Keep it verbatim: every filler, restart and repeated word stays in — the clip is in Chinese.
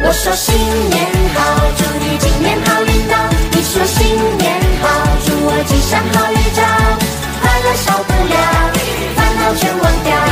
我说新年好，祝你今年好运到。你说新年好，祝我吉祥好运照。快乐少不了，烦恼全忘掉。